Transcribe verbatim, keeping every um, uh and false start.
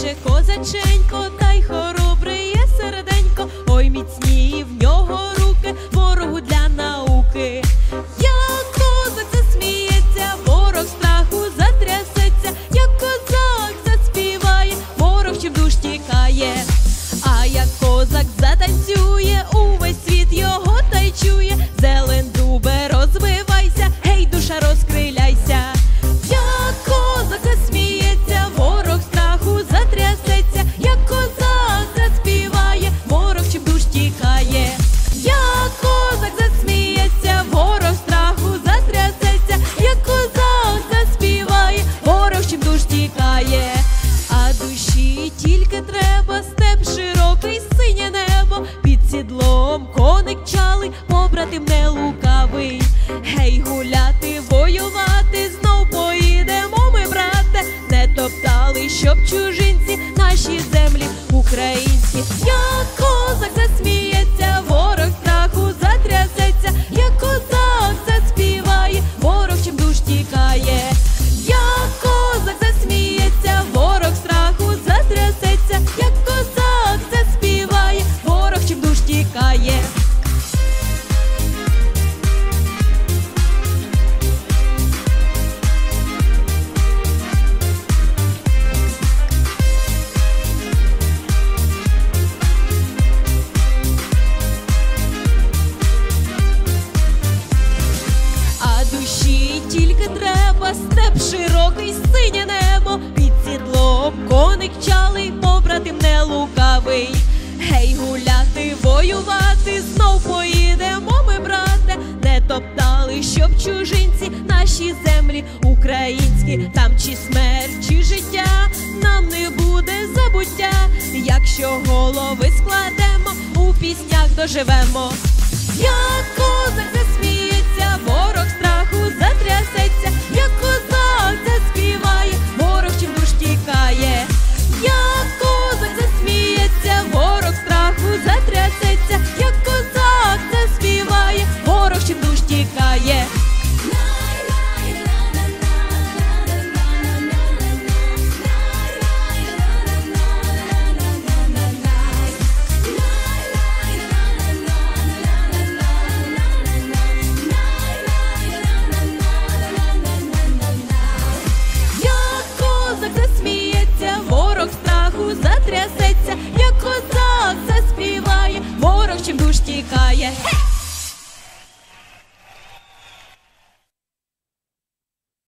Наше козаченько, та й хоробриє серденько, ой, міцні в нього руки, ворогу для науки. Як козак засміється, ворог страху затрясеться, як козак заспіває, ворог чим душ тікає. А як козак затанцює, увесь світ його та й чує. Зелен дубе, розвивайся, гей, душа, розкриляйся. Як козак засміється, ворог страху затрясеться, як козак заспіває, ворог чим душ тікає. Як козак засміється, ворог страху затрясеться, як козак заспіває, ворог чим душ тікає. А душі тільки треба степ широкий, синє небо, під сідлом коник чалий, побратим не лукавий. Гей, гуляти, воювати, знов поїдемо ми, брате, не топтали, щоб чужинці наші землі українські. Як козак засміється, ворог страху затрясеться, як козак заспіває, ворог чим душ тікає. Як козак засміється, ворог страху затрясеться, як козак заспіває, ворог чим душ тікає. Тільки треба степ широкий, синє небо, під сідлом коник чалий, побратим не лукавий. Гей, гуляти, воювати, знов поїдемо ми, брате, не топтали, щоб чужинці наші землі українські. Там чи смерть, чи життя, нам не буде забуття, якщо голови складемо, у піснях доживемо. Як козак засміється, ворог страху затрясеться, як козак заспіває, ворог чим душ тікає. Як козак засміється, ворог страху затрясеться, як козак заспіває, ворог чим душ тікає. Затрясеться, як козак заспіває, ворог чим душ тікає.